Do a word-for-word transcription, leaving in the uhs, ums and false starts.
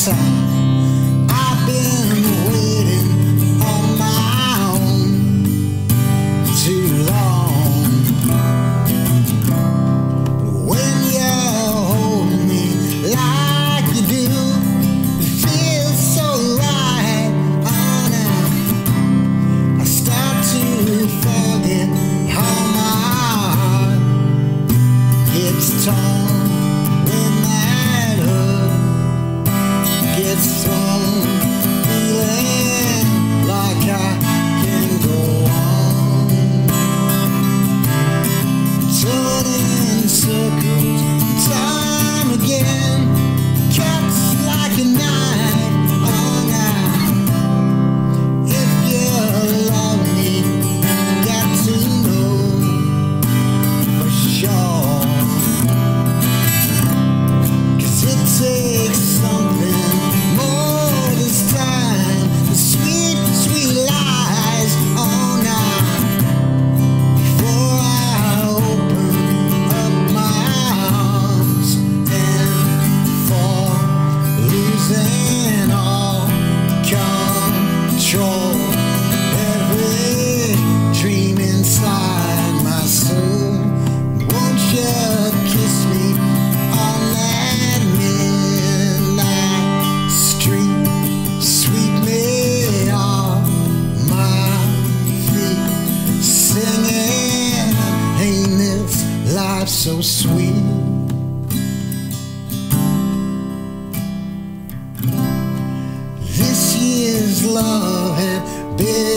time. I've been waiting on my own too long. When you hold me like you do, it feels so right. Oh, now I start to forget how my heart gets torn. It's thrown, feeling like I can go on, turning circles time again, cuts like a knife. Oh, now if you love me, you got to know for sure, 'cause it takes something. Every dream inside my soul, won't you kiss me on that midnight street? Sweep me off my feet, singing, ain't this life so sweet? This year's love had been